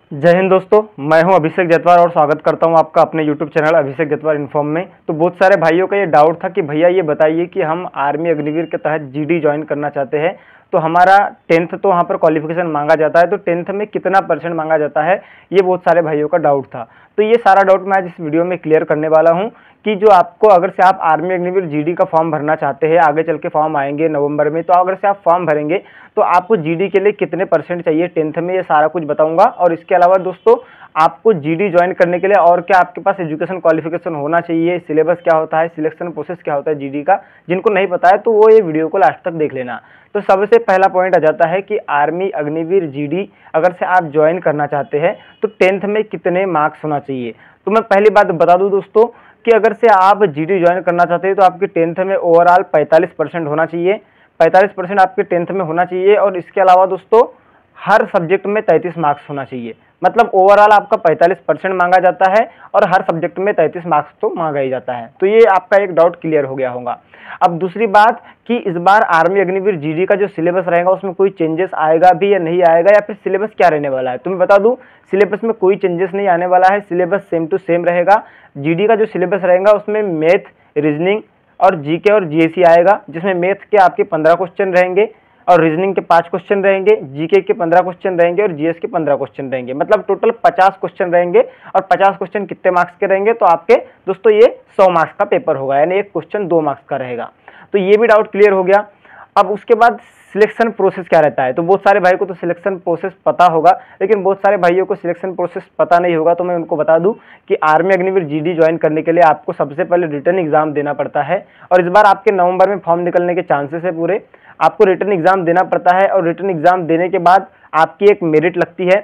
जय हिंद दोस्तों, मैं हूं अभिषेक जतवार और स्वागत करता हूं आपका अपने YouTube channel Abhishek Jatwar inform में। तो बहुत सारे भाइयों का ये डाउट था कि भैया ये बताइए कि हम आर्मी अग्निवीर के तहत जीडी ज्वाइन करना चाहते हैं, तो हमारा 10th तो वहाँ पर क्वालिफिकेशन मांगा जाता है, तो 10th में कितना % मांगा जाता है, ये बहुत सारे भाइयों का डाउट था। तो ये सारा डाउट मैं आज इस वीडियो में क्लियर करने वाला हूँ कि जो आपको अगर से आप आर्मी अग्निवीर जीडी का फॉर्म भरना चाहते हैं, आगे चल के फॉर्म आएंगे नवंबर में, तो अगर से आप फॉर्म भरेंगे तो आपको जीडी के लिए कितने % चाहिए 10th में, ये सारा कुछ बताऊंगा। और इसके अलावा दोस्तों आपको जीडी ज्वाइन करने के लिए और क्या आपके पास एजुकेशन क्वालिफिकेशन होना चाहिए, सिलेबस क्या होता है, सिलेक्शन प्रोसेस क्या होता है जीडी का, जिनको नहीं पता है तो वो ये वीडियो को लास्ट तक देख लेना। तो सबसे पहला पॉइंट आ जाता है कि आर्मी अग्निवीर जीडी अगर से आप ज्वाइन करना चाहते हैं तो 10th में कितने मार्क्स होना चाहिए। तो मैं पहली बात बता दूं दोस्तों कि अगर से आप जीडी ज्वाइन करना चाहते हैं तो आपके 10th में ओवरऑल 45% होना चाहिए, 45% आपके 10th में होना चाहिए। और इसके अलावा दोस्तों हर सब्जेक्ट में 33 मार्क्स होना चाहिए, मतलब ओवरऑल आपका 45% मांगा जाता है और हर सब्जेक्ट में 33 मार्क्स तो मांगा ही जाता है। तो ये आपका एक डाउट क्लियर हो गया होगा। अब दूसरी बात कि इस बार आर्मी अग्निवीर जीडी का जो सिलेबस रहेगा उसमें कोई चेंजेस आएगा भी या नहीं आएगा, या फिर सिलेबस क्या रहने वाला है। तो मैं बता दूं सिलेबस में कोई चेंजेस नहीं आने वाला है, सिलेबस सेम टू सेम रहेगा। जीडी का जो सिलेबस रहेगा उसमें मैथ, रीजनिंग और जीके और जीएसई आएगा, जिसमें मैथ के आपके 15 क्वेश्चन रहेंगे और रीजनिंग के 5 क्वेश्चन रहेंगे, जीके के 15 क्वेश्चन रहेंगे और जीएस के 15 क्वेश्चन रहेंगे, मतलब टोटल 50 क्वेश्चन रहेंगे। और 50 क्वेश्चन कितने मार्क्स के रहेंगे, तो आपके दोस्तों ये 100 मार्क्स का पेपर होगा, यानी एक क्वेश्चन 2 मार्क्स का रहेगा। तो ये भी डाउट क्लियर हो गया। अब उसके बाद सिलेक्शन प्रोसेस क्या रहता है, तो बहुत सारे भाई को तो सिलेक्शन प्रोसेस पता होगा, लेकिन बहुत सारे भाइयों को सिलेक्शन प्रोसेस पता नहीं होगा। तो मैं उनको बता दूं कि आर्मी अग्निवीर जीडी ज्वाइन करने के लिए आपको सबसे पहले रिटन एग्जाम देना पड़ता है, और इस बार आपके नवंबर में फॉर्म निकलने के चांसेस है पूरे। आपको रिटन एग्जाम देना पड़ता है, और रिटन एग्जाम देने के बाद आपकी एक मेरिट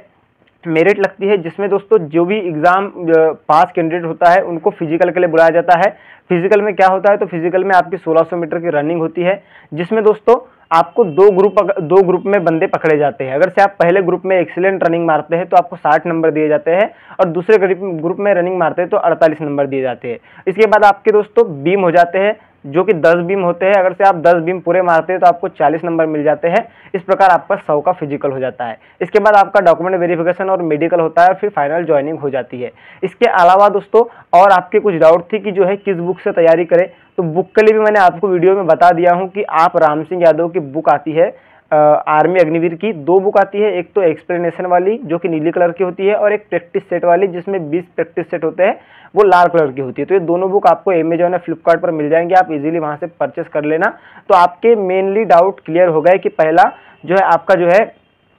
लगती है, जिसमें दोस्तों जो भी एग्जाम पास कैंडिडेट होता है उनको फिजिकल के लिए बुलाया जाता है। फिजिकल में क्या होता है, तो फिजिकल में आपकी 1600 मीटर की रनिंग होती है, जिसमें दोस्तों आपको दो ग्रुप में बंदे पकड़े जाते हैं। अगर से आप पहले ग्रुप में एक्सीलेंट रनिंग मारते हैं तो आपको 60 नंबर दिए जाते हैं, और दूसरे ग्रुप में रनिंग मारते हैं तो 48 नंबर दिए जाते हैं। इसके बाद आपके दोस्तों बीम हो जाते हैं, जो कि 10 बीम होते हैं। अगर से आप 10 बीम पूरे मारते हैं तो आपको 40 नंबर मिल जाते हैं। इस प्रकार आपका 100 का फिजिकल हो जाता है। इसके बाद आपका डॉक्यूमेंट वेरिफिकेशन और मेडिकल होता है, फिर फाइनल ज्वाइनिंग हो जाती है। इसके अलावा दोस्तों और आपके कुछ डाउट थी कि जो है किस बुक से तैयारी करें, तो बुक के लिए भी मैंने आपको वीडियो में बता दिया हूं कि आप राम सिंह यादव की बुक आती है आर्मी अग्निवीर की। 2 बुक आती है, एक तो एक्सप्लेनेशन वाली जो कि नीली कलर की होती है, और एक प्रैक्टिस सेट वाली जिसमें 20 प्रैक्टिस सेट होते हैं, वो लाल कलर की होती है। तो ये दोनों बुक आपको अमेजॉन या फ्लिपकार्ट पर मिल जाएंगे, आप इजीली वहां से परचेस कर लेना। तो आपके मेनली डाउट क्लियर हो गए कि पहला जो है आपका जो है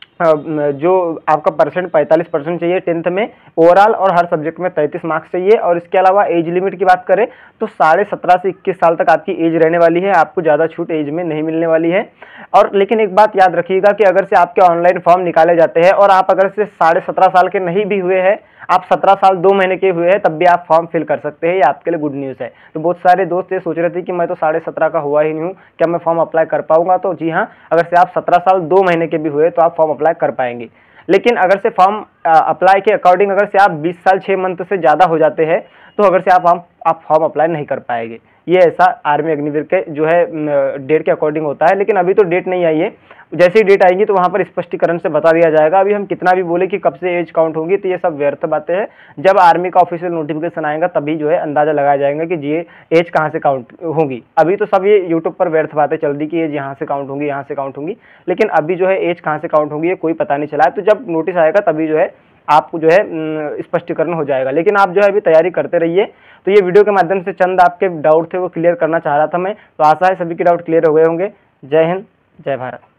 जो आपका % 45% चाहिए 10th में ओवरऑल, और हर सब्जेक्ट में 33 मार्क्स चाहिए। और इसके अलावा एज लिमिट की बात करें तो 17.5 से 21 साल तक आपकी एज रहने वाली है, आपको ज़्यादा छूट एज में नहीं मिलने वाली है। और लेकिन एक बात याद रखिएगा कि अगर से आपके ऑनलाइन फॉर्म निकाले जाते हैं और आप अगर से 17.5 साल के नहीं भी हुए हैं, आप 17 साल 2 महीने के हुए हैं, तब भी आप फॉर्म फिल कर सकते हैं। ये आपके लिए गुड न्यूज़ है। तो बहुत सारे दोस्त ये सोच रहे थे कि मैं तो 17.5 का हुआ ही नहीं हूँ, क्या मैं फॉर्म अप्लाई कर पाऊंगा। तो जी हाँ, अगर से आप 17 साल 2 महीने के भी हुए तो आप फॉर्म अप्लाई कर पाएंगे। लेकिन अगर से फॉर्म अप्लाई के अकॉर्डिंग अगर से आप 20 साल 6 मंथ से ज़्यादा हो जाते हैं तो अगर से आप फॉर्म अप्लाई नहीं कर पाएंगे। ये ऐसा आर्मी अग्निवीर के जो है डेट के अकॉर्डिंग होता है। लेकिन अभी तो डेट नहीं आई है, जैसे ही डेट आएगी तो वहाँ पर स्पष्टीकरण से बता दिया जाएगा। अभी हम कितना भी बोले कि कब से एज काउंट होगी, तो ये सब व्यर्थ बातें हैं। जब आर्मी का ऑफिशियल नोटिफिकेशन आएगा तभी जो है अंदाजा लगाया जाएगा कि ये एज कहाँ से काउंट होगी। अभी तो सब ये यूट्यूब पर व्यर्थ बातें चल रही कि एज यहाँ से काउंट होगी, यहाँ से काउंट होगी, लेकिन अभी जो है एज कहाँ से काउंट होगी ये कोई पता नहीं चला है। तो जब नोटिस आएगा तभी जो है आपको जो है स्पष्टीकरण हो जाएगा। लेकिन आप जो है अभी तैयारी करते रहिए। तो ये वीडियो के माध्यम से चंद आपके डाउट थे वो क्लियर करना चाह रहा था मैं। तो आशा है सभी के डाउट क्लियर हो गए होंगे। जय हिंद, जय भारत।